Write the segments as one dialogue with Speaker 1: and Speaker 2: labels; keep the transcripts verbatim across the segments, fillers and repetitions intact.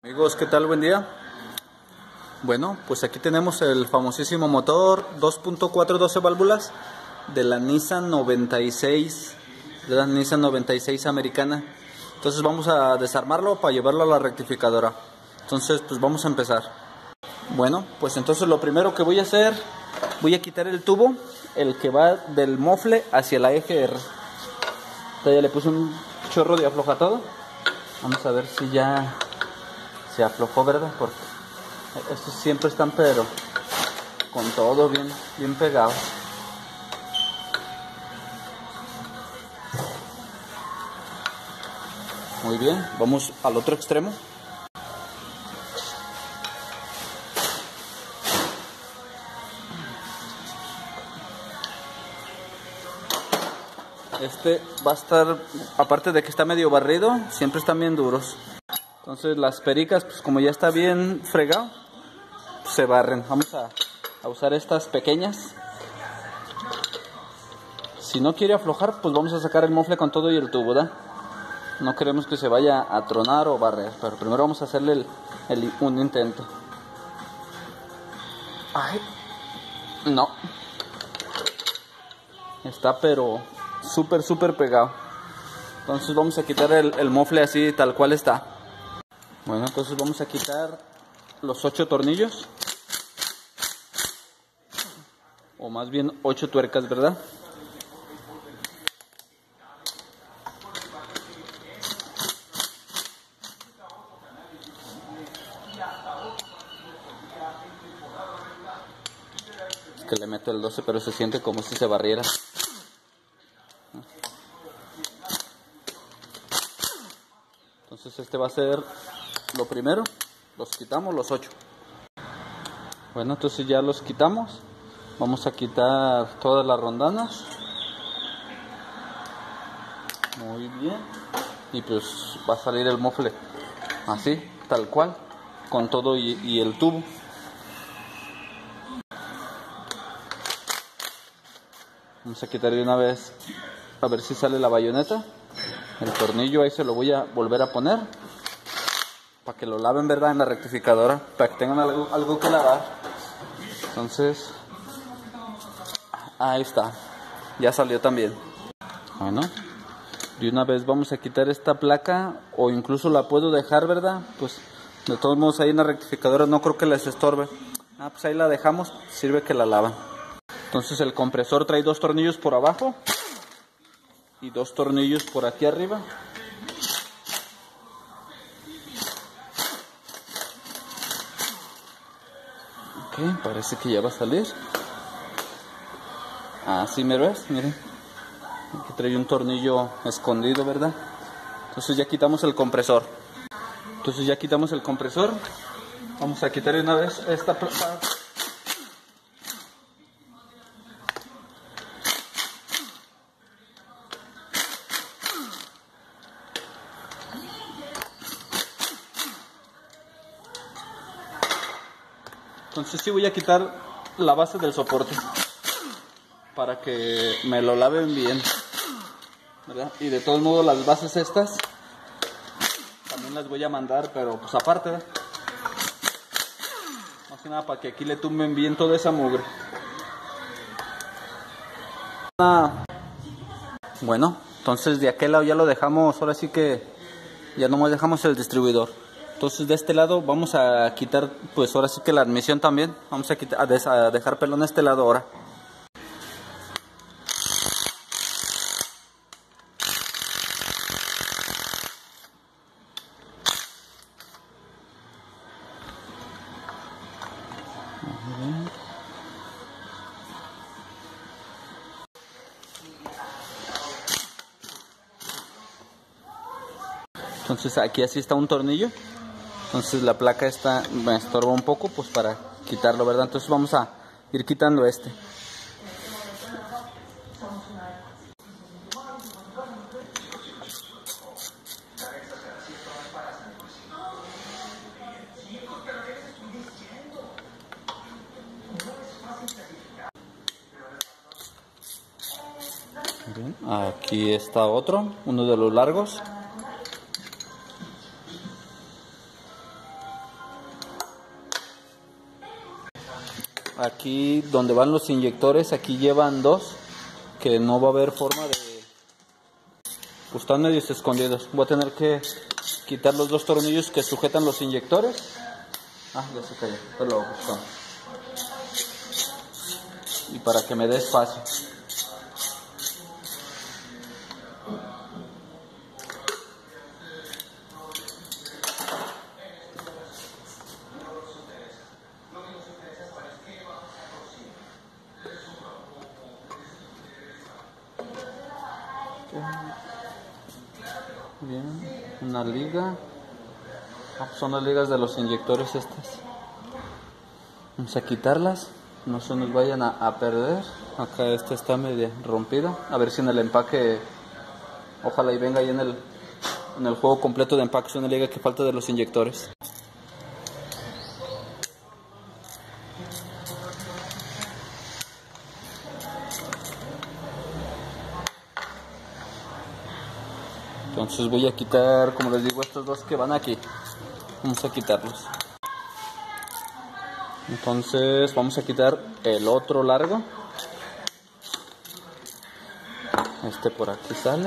Speaker 1: Amigos, ¿qué tal? Buen día. Bueno, pues aquí tenemos el famosísimo motor dos punto cuatro doce válvulas de la Nissan noventa y seis, de la Nissan noventa y seis americana. Entonces vamos a desarmarlo para llevarlo a la rectificadora. Entonces pues vamos a empezar. Bueno, pues entonces lo primero que voy a hacer, voy a quitar el tubo, el que va del mofle hacia la eje R. Entonces ya le puse un chorro de aflojatado. Vamos a ver si ya se aflojó, ¿verdad? Porque estos siempre están pero con todo bien, bien pegado. Muy bien, vamos al otro extremo. Este va a estar, aparte de que está medio barrido, siempre están bien duros. Entonces las pericas, pues como ya está bien fregado, pues se barren. Vamos a, a usar estas pequeñas. Si no quiere aflojar, pues vamos a sacar el mofle con todo y el tubo, ¿verdad? No queremos que se vaya a tronar o barrer, pero primero vamos a hacerle el, el, un intento. Ay, no. Está pero súper, súper pegado. Entonces vamos a quitar el, el mofle así, tal cual está. Bueno, entonces vamos a quitar los ocho tornillos. O más bien ocho tuercas, ¿verdad? Es que le meto el doce, pero se siente como si se barriera. Entonces este va a ser lo primero. Los quitamos los ocho. Bueno, entonces ya los quitamos. Vamos a quitar todas las rondanas. Muy bien. Y pues va a salir el mofle así, tal cual, con todo y, y el tubo. Vamos a quitar de una vez, a ver si sale la bayoneta. El tornillo ahí se lo voy a volver a poner para que lo laven, ¿verdad? En la rectificadora, para que tengan algo, algo que lavar. Entonces, ahí está, ya salió también. Bueno, de una vez vamos a quitar esta placa, o incluso la puedo dejar, ¿verdad? Pues de todos modos ahí en la rectificadora no creo que les estorbe. Ah, pues ahí la dejamos, sirve que la lavan. Entonces el compresor trae dos tornillos por abajo y dos tornillos por aquí arriba. Ok, parece que ya va a salir. Así me ves, miren. Aquí trae un tornillo escondido, ¿verdad? Entonces ya quitamos el compresor. Entonces ya quitamos el compresor. Vamos a quitar una vez esta placa. Entonces sí voy a quitar la base del soporte para que me lo laven bien, ¿verdad? Y de todos modos las bases estas también las voy a mandar, pero pues aparte, ¿verdad? Más que nada para que aquí le tumben bien toda esa mugre. Bueno, entonces de aquel lado ya lo dejamos, ahora sí que ya nomás dejamos el distribuidor. Entonces de este lado vamos a quitar, pues ahora sí que la admisión también. Vamos a, quitar, a dejar pelón este lado ahora. Entonces aquí así está un tornillo. Entonces la placa esta me estorba un poco, pues para quitarlo, ¿verdad? Entonces vamos a ir quitando este. Bien, aquí está otro, uno de los largos. aquí donde van los inyectores, aquí llevan dos, que no va a haber forma de... Pues están medios escondidos. Voy a tener que quitar los dos tornillos que sujetan los inyectores. Ah, ya se cayó, pero lo buscamos. Y para que me dé espacio. Bien, una liga. Ah, son las ligas de los inyectores estas. Vamos a quitarlas, no se nos vayan a, a perder. Acá esta está media rompida. A ver si en el empaque, ojalá y venga ahí en el, en el juego completo de empaque, es una liga que falta de los inyectores. Entonces voy a quitar, como les digo, estos dos que van aquí. Vamos a quitarlos. Entonces vamos a quitar el otro largo. Este por aquí sale.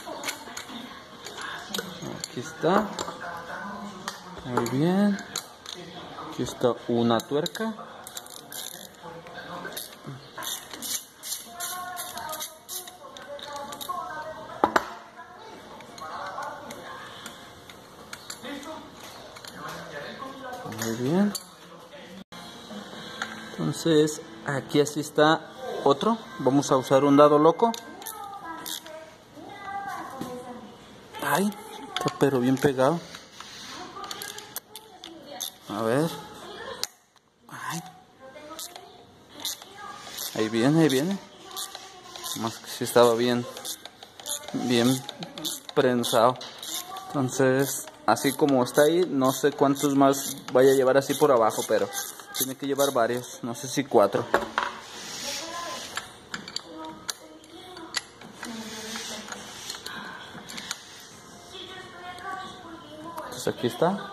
Speaker 1: Aquí está. Muy bien. Aquí está una tuerca. Muy bien. Entonces aquí así está otro. Vamos a usar un dado loco. Ay, está pero bien pegado. A ver. Ay. Ahí viene, ahí viene. Más que si estaba bien, bien prensado. Entonces, así como está ahí, no sé cuántos más vaya a llevar así por abajo, pero tiene que llevar varios, no sé si cuatro. Entonces aquí está.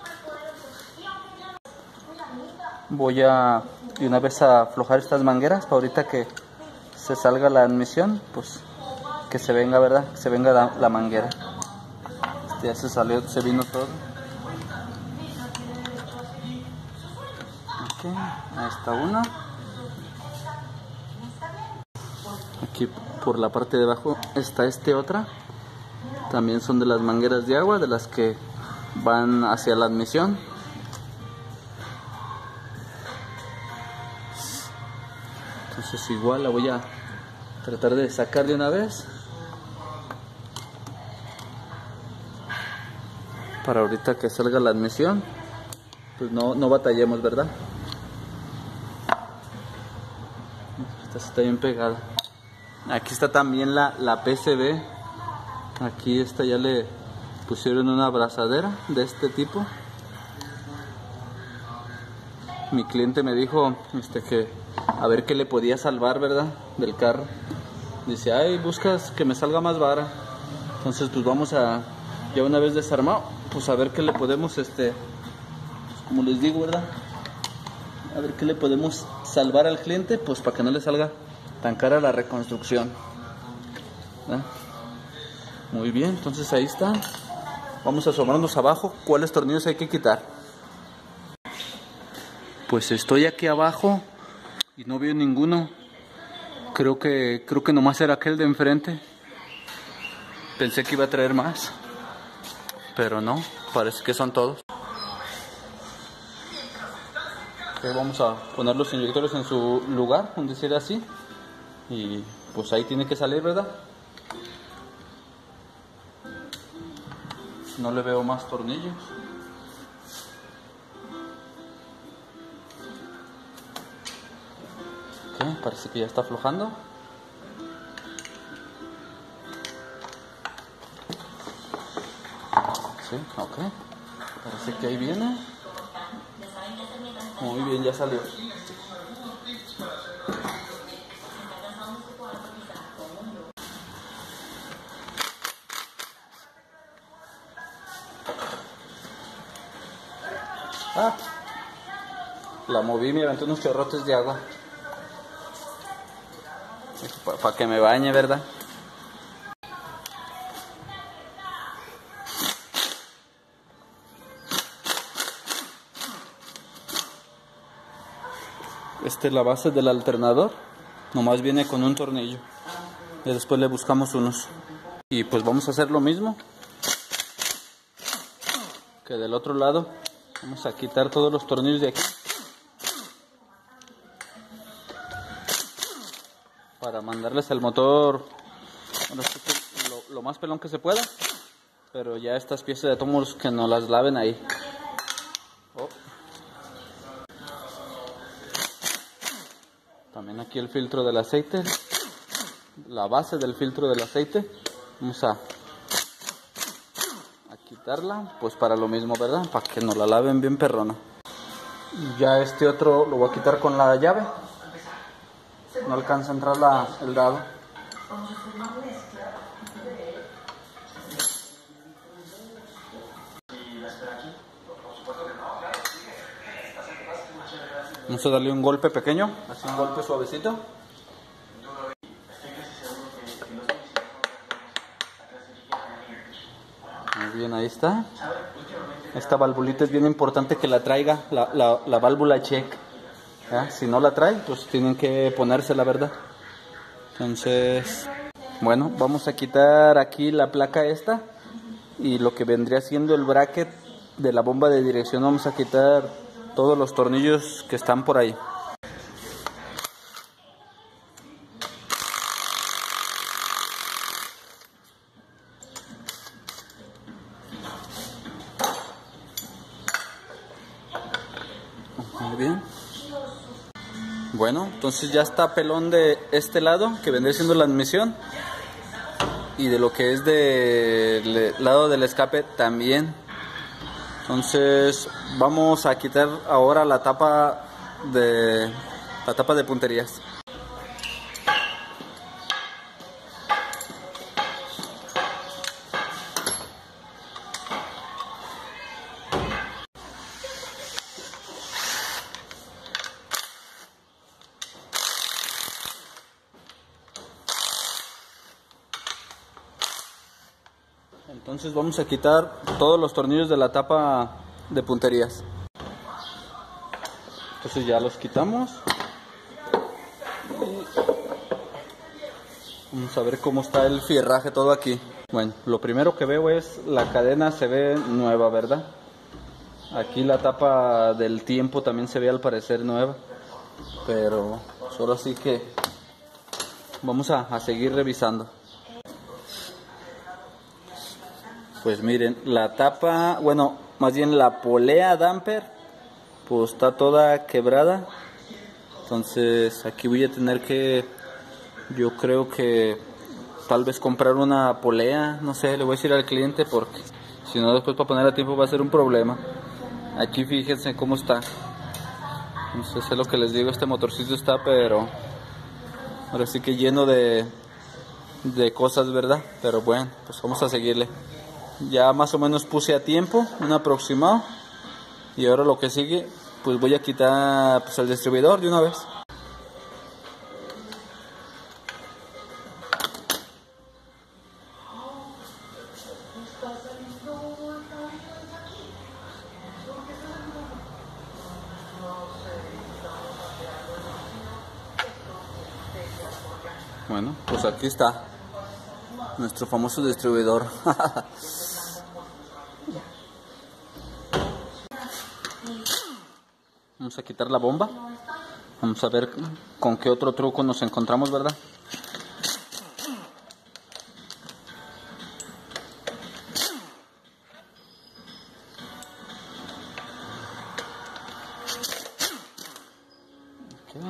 Speaker 1: Voy a de una vez a aflojar estas mangueras para ahorita que se salga la admisión, pues que se venga, ¿verdad? Que se venga la, la manguera. Este ya se salió, se vino todo. Ok, ahí está una. Aquí por la parte de abajo está este otra. También son de las mangueras de agua, de las que van hacia la admisión. Entonces igual la voy a tratar de sacar de una vez. Para ahorita que salga la admisión, pues no, no batallemos, ¿verdad? Esta está bien pegada. Aquí está también la, la P C B. Aquí esta ya le pusieron una abrazadera de este tipo. Mi cliente me dijo este, que a ver qué le podía salvar, ¿verdad? Del carro. Dice, ay, buscas que me salga más vara. Entonces pues vamos a, ya una vez desarmado, pues a ver qué le podemos, este, pues, como les digo, ¿verdad? A ver qué le podemos salvar al cliente, pues para que no le salga tan cara la reconstrucción, ¿verdad? Muy bien, entonces ahí está. Vamos a asomarnos abajo cuáles tornillos hay que quitar. Pues estoy aquí abajo y no veo ninguno. Creo que creo que nomás era aquel de enfrente. Pensé que iba a traer más, pero no, parece que son todos. Okay, vamos a poner los inyectores en su lugar, un decir así. Y pues ahí tiene que salir, ¿verdad? No le veo más tornillos. Okay, parece que ya está aflojando. Sí, ok. Parece que ahí viene. Muy bien, ya salió. Ah, la moví y me aventó unos chorrotes de agua. Para pa que me bañe, ¿verdad? Esta es la base del alternador. Nomás viene con un tornillo. Y después le buscamos unos. Y pues vamos a hacer lo mismo que del otro lado. Vamos a quitar todos los tornillos de aquí para mandarles el motor, bueno, lo, lo más pelón que se pueda. Pero ya estas piezas de tomos que no las laven ahí. Oh. También aquí el filtro del aceite, la base del filtro del aceite. Vamos a, a quitarla, pues para lo mismo, ¿verdad? Para que nos la laven bien perrona. Ya este otro lo voy a quitar con la llave. No alcanza a entrar la, el dado. Vamos a darle un golpe pequeño, así un golpe suavecito. Muy bien, ahí está. Esta valvulita es bien importante que la traiga, la, la, la válvula check. ¿Ya? Si no la trae, pues tienen que ponérsela, ¿verdad? Entonces, bueno, vamos a quitar aquí la placa esta. Y lo que vendría siendo el bracket de la bomba de dirección, vamos a quitar todos los tornillos que están por ahí. Muy bien. Bueno, entonces ya está pelón de este lado, que vendría siendo la admisión. Y de lo que es del lado del escape también. Entonces vamos a quitar ahora la tapa de la tapa de punterías. Entonces vamos a quitar todos los tornillos de la tapa de punterías. Entonces ya los quitamos. Vamos a ver cómo está el fierraje todo aquí. Bueno, lo primero que veo es la cadena se ve nueva, ¿verdad? Aquí la tapa del tiempo también se ve al parecer nueva. Pero solo sí que vamos a, a seguir revisando. Pues miren, la tapa, bueno, más bien la polea damper, pues está toda quebrada. Entonces aquí voy a tener que, yo creo que tal vez comprar una polea, no sé, le voy a decir al cliente porque si no después para poner a tiempo va a ser un problema. Aquí fíjense cómo está. No sé, sé lo que les digo, este motorcito está pero ahora sí que lleno de, de cosas, ¿verdad? Pero bueno, pues vamos a seguirle. Ya más o menos puse a tiempo, un aproximado. Y ahora lo que sigue, pues voy a quitar pues, el distribuidor de una vez. Bueno, pues aquí está nuestro famoso distribuidor. Vamos a quitar la bomba. Vamos a ver con qué otro truco nos encontramos, ¿verdad? Okay.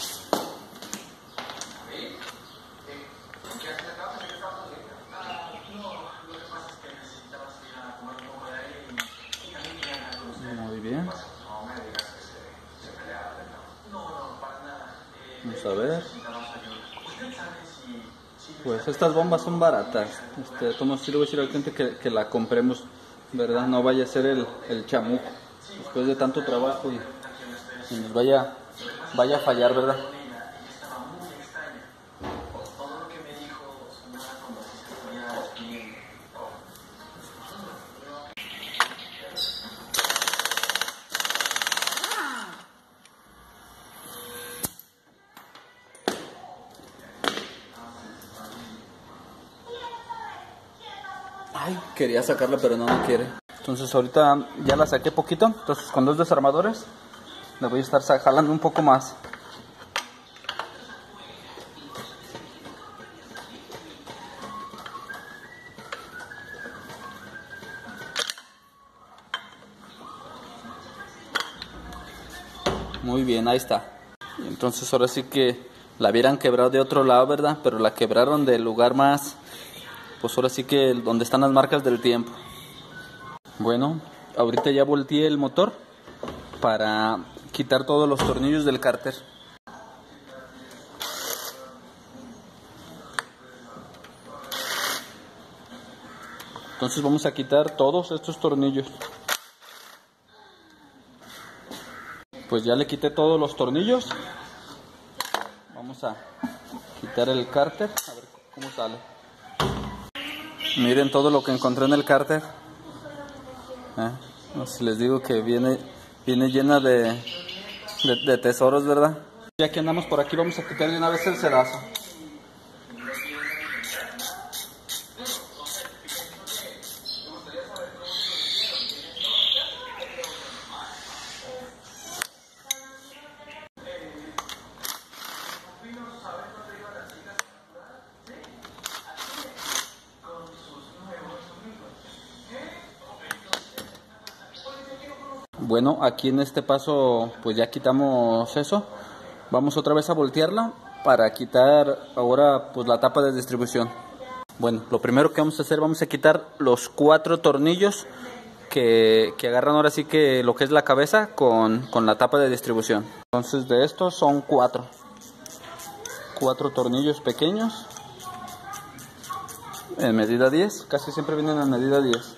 Speaker 1: Muy bien. Vamos a ver. Pues estas bombas son baratas. Este, tomo sí le voy a decir al cliente que, que la compremos, ¿verdad? No vaya a ser el, el chamuco después de tanto trabajo y, y nos vaya, vaya a fallar, ¿verdad? Ay, quería sacarla pero no me quiere. Entonces ahorita ya la saqué poquito. Entonces con dos desarmadores le voy a estar jalando un poco más. Muy bien, ahí está. Entonces ahora sí que la hubieran quebrado de otro lado, ¿verdad? Pero la quebraron del lugar más, pues ahora sí que donde están las marcas del tiempo. Bueno, ahorita ya volteé el motor para quitar todos los tornillos del cárter. Entonces vamos a quitar todos estos tornillos. Pues ya le quité todos los tornillos. Vamos a quitar el cárter, a ver cómo sale. Miren todo lo que encontré en el cárter. ¿Eh? No sé si les digo que viene, viene llena de, de, de tesoros, ¿verdad? Ya que andamos por aquí, vamos a quitar de una vez el cedazo. Bueno, aquí en este paso pues ya quitamos eso. Vamos otra vez a voltearla para quitar ahora pues la tapa de distribución. Bueno, lo primero que vamos a hacer, vamos a quitar los cuatro tornillos que, que agarran ahora sí que lo que es la cabeza con, con la tapa de distribución. Entonces de estos son cuatro. Cuatro tornillos pequeños en medida diez, casi siempre vienen en medida diez.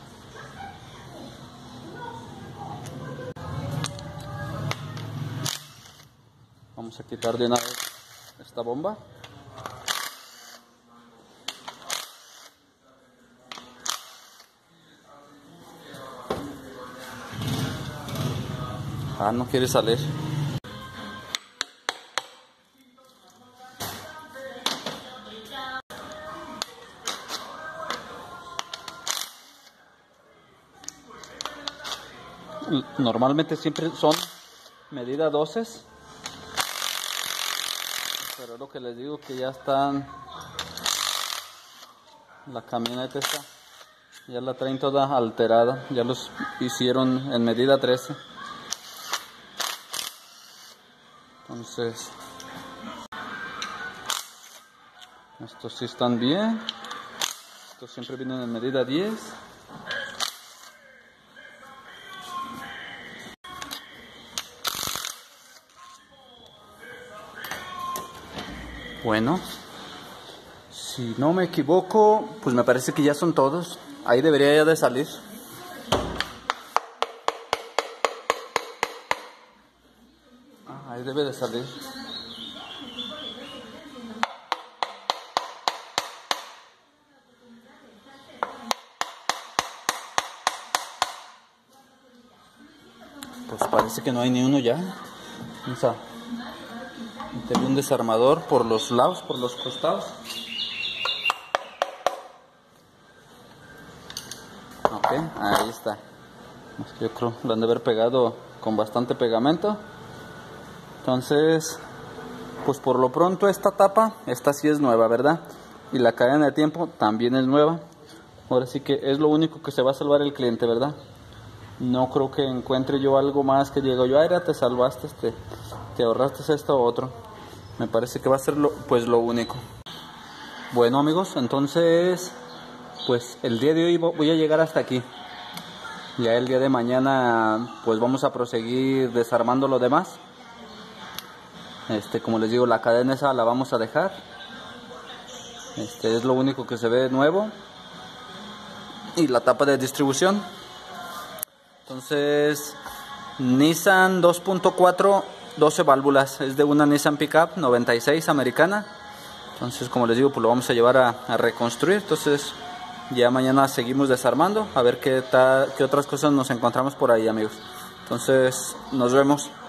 Speaker 1: Vamos a quitar de una vez esta bomba. Ah, no quiere salir. Normalmente siempre son medida doce. Pero lo que les digo que ya están, la camioneta está, ya la traen toda alterada, ya los hicieron en medida trece. Entonces, estos sí están bien, estos siempre vienen en medida diez. Bueno, si no me equivoco, pues me parece que ya son todos. Ahí debería ya de salir. Ah, ahí debe de salir. Pues parece que no hay ni uno ya. Vamos a meterle un desarmador por los lados, por los costados. Ok, ahí está. Yo creo que lo han de haber pegado con bastante pegamento. Entonces, pues por lo pronto esta tapa, esta sí es nueva, ¿verdad? Y la cadena de tiempo también es nueva. Ahora sí que es lo único que se va a salvar el cliente, ¿verdad? No creo que encuentre yo algo más que diga yo, ay, te salvaste, te, te ahorraste esto o otro. Me parece que va a ser lo, pues lo único. Bueno amigos, entonces pues el día de hoy voy a llegar hasta aquí. Ya el día de mañana pues vamos a proseguir desarmando lo demás. Este, como les digo, la cadena esa la vamos a dejar. Este es lo único que se ve nuevo. Y la tapa de distribución. Entonces, Nissan dos punto cuatro, doce válvulas. Es de una Nissan Pickup noventa y seis americana. Entonces, como les digo, pues lo vamos a llevar a, a reconstruir. Entonces, ya mañana seguimos desarmando. A ver qué, tal, qué otras cosas nos encontramos por ahí, amigos. Entonces, nos vemos.